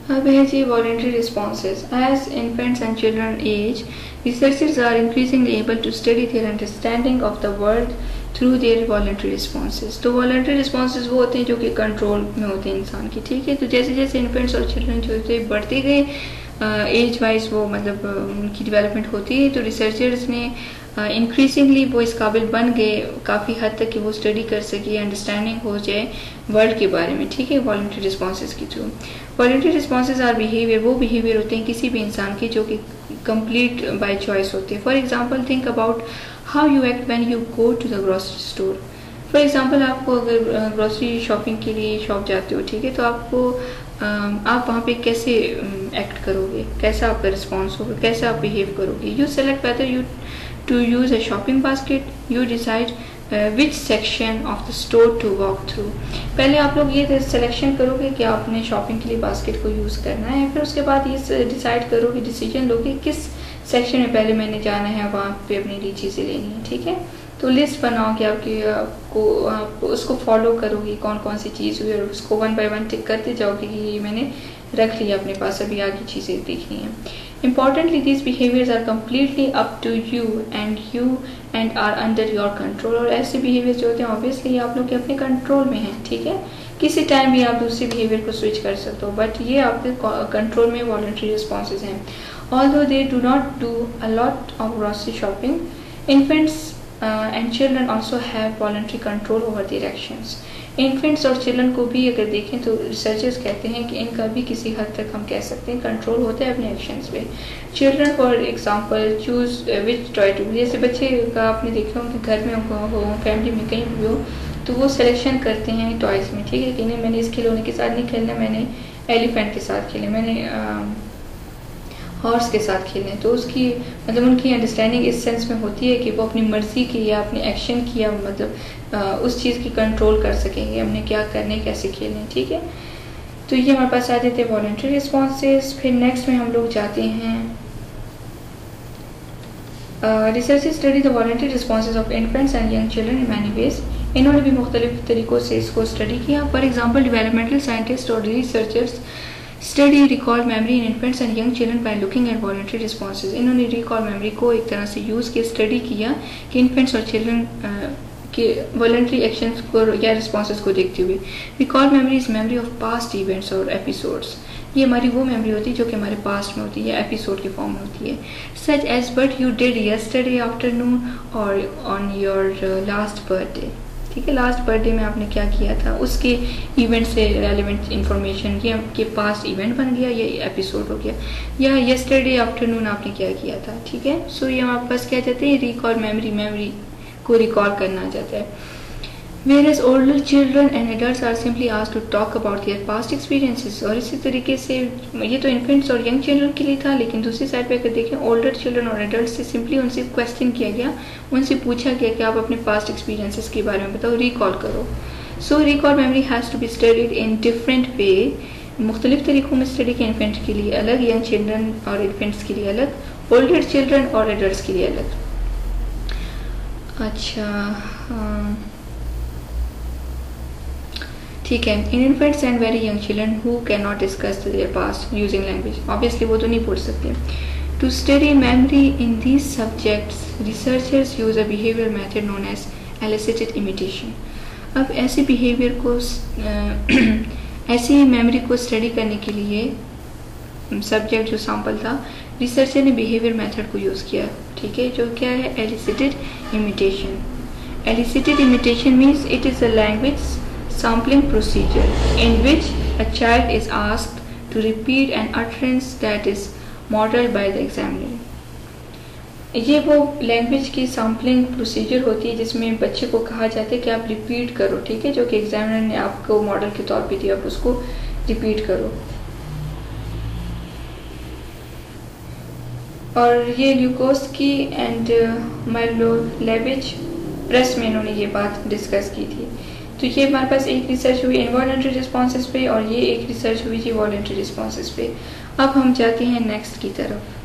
अब है जी voluntary responses. As infants and children age, researchers are increasingly able to study their understanding of the world through their voluntary responses. तो voluntary responses वो होते हैं जो कि कंट्रोल में होते हैं इंसान की, ठीक है। तो जैसे जैसे इन्फेंट्स और चिल्ड्रन जो थे बढ़ते गए एज वाइज, वो मतलब उनकी डेवलपमेंट होती है, तो रिसर्चर्स ने इंक्रीजिंगली वो इस काबिल बन गए काफ़ी हद तक कि वो स्टडी कर सके, अंडरस्टैंडिंग हो जाए वर्ल्ड के बारे में, ठीक है, वॉलंटरी रिस्पॉन्सेज के through. Voluntary responses are behaviour, वो बिहेवियर होते हैं किसी भी इंसान के जो कि कंप्लीट बाय चॉइस होते हैं। For example think about how you act when you go to the grocery store. For example आपको अगर ग्रोसरी शॉपिंग के लिए शॉप जाते हो, ठीक है, तो आपको आप वहाँ पे कैसे एक्ट करोगे, कैसा आपका रिस्पॉन्स होगा, कैसे आप बिहेव करोगे। You select whether you to use a shopping basket, you decide which section of the store to walk through. पहले आप लोग ये सिलेक्शन करोगे कि आपने शॉपिंग के लिए बास्केट को यूज़ करना है, फिर उसके बाद ये डिसाइड करोगे, डिसीजन लोगे किस सेक्शन में पहले मैंने जाना है, वहाँ पे अपनी लिए चीज़ें लेनी है, ठीक है। तो लिस्ट बनाओ कि आपको उसको फॉलो करोगे, कौन कौन सी चीज़ हुई, और उसको वन बाय वन टिक करते जाओगे कि ये मैंने रख लिया अपने पास, अभी आगे चीज़ें देखनी है। Importantly, these behaviors are completely up to you and are under your control. और ऐसे behaviors जो होते हैं obviously आप लोग के अपने कंट्रोल में हैं, ठीक है। किसी टाइम भी आप दूसरे behavior को स्विच कर सकते हो, बट ये आपके कंट्रोल में voluntary responses हैं। Although they do not do a lot of grocery shopping, infants and children also have voluntary control over their actions. Infants और चिल्ड्रन को भी अगर देखें तो रिसर्चर्स कहते हैं कि इनका भी किसी हद तक हम कह सकते हैं कंट्रोल होता है अपने एक्शंस पे। Children for example choose which toy to, जैसे बच्चे का आपने देखा हो कि घर में हो, फैमिली में कहीं भी हो, तो वो सिलेक्शन करते हैं टॉयज़ में, ठीक है, कि नहीं मैंने इस खिलौने के साथ नहीं खेलना, मैंने एलिफेंट के साथ खेलना, मैंने हॉर्स के साथ खेलने। तो उसकी मतलब उनकी अंडरस्टैंडिंग इस सेंस में होती है कि वो अपनी मर्जी की या अपने एक्शन की या मतलब उस चीज़ की कंट्रोल कर सकेंगे, हमने क्या करने, कैसे खेलने, ठीक है। तो ये हमारे पास आ जाते हैं वॉलंटरी रिस्पॉन्सेज। फिर नेक्स्ट में हम लोग जाते हैं research study the voluntary responses of infants and young children in many ways. इन्होंने भी मुख्तलिफ तरीक़ों से इसको स्टडी किया। फॉर एग्जाम्पल डेवलपमेंटल साइंटिस्ट और researchers study recall memory in infants and young children by looking at voluntary responses. इन्होंने recall memory को एक तरह से यूज़ किया, स्टडी किया कि इन्फेंट्स और चिल्ड्रन के वॉलंटरी एक्शंस को या रिस्पॉन्सेज को देखते हुए। Recall memory is memory of past events और एपिसोड्स। ये हमारी वो मेमोरी होती है जो कि हमारे पास्ट में होती है, एपिसोड की फॉर्म में होती है। Such as but you did yesterday afternoon और ऑन योर लास्ट बर्थडे, ठीक है, लास्ट बर्थडे में आपने क्या किया था, उसके इवेंट से रेलिवेंट इंफॉर्मेशन, ये आपके पास्ट इवेंट बन गया, ये एपिसोड हो गया। या यस्टरडे आफ्टरनून आपने क्या किया था, ठीक है। सो ये हमारे पास क्या जाते हैं, रिकॉल मेमोरी को रिकॉल करना जाता है। Whereas older children and adults are simply asked to talk about their past experiences। और इसी तरीके से ये तो इन्फेंट्स और यंग चिल्ड्रन के लिए था, लेकिन दूसरी साइड पे अगर देखें ओल्डर चिल्ड्रन और एडल्ट से सिंपली उनसे क्वेश्चन किया गया, उनसे पूछा गया कि आप अपने पास्ट एक्सपीरियंसेस के बारे में बताओ, रिकॉल करो। So recall memory has to be studied in different way. मुख्तलिफ तरीक़ों में स्टडी के इन्फेंट के लिए अलग, यंग चिल्ड्रन और इन्फेंट्स के लिए अलग, ओल्डर चिल्ड्रन और एडल्ट के लिए अलग। अच्छा ठीक है। In infants and very young children who can not discuss their past using language, obviously वो तो नहीं बोल सकते। To study memory in these subjects researchers use a behaviour method known as elicited imitation. अब ऐसे बिहेवियर को ऐसी memory को स्टडी करने के लिए सब्जेक्ट जो सैम्पल था, रिसर्चर ने बिहेवियर मेथड को यूज़ किया, ठीक है, जो क्या है, elicited imitation. Elicited imitation means it is a language sampling procedure in which a child is asked to repeat an utterance that is modeled by the examiner। ये वो लैंग्वेज की सैम्पलिंग प्रोसीजर होती है जिसमें बच्चे को कहा जाता है कि आप रिपीट करो, ठीक है, जो कि एग्जामिनर ने आपको मॉडल के तौर पे दिया, आप उसको रिपीट करो। और ये ल्यूकोस्की एंड माइलोलेविच प्रेस में इन्होंने ये बात डिस्कस की थी। तो ये हमारे पास एक रिसर्च हुई इनवॉलंटरी रिस्पॉन्सेस पे और ये एक रिसर्च हुई थी वॉलंटरी रिस्पॉन्सेस पे। अब हम जाते हैं नेक्स्ट की तरफ।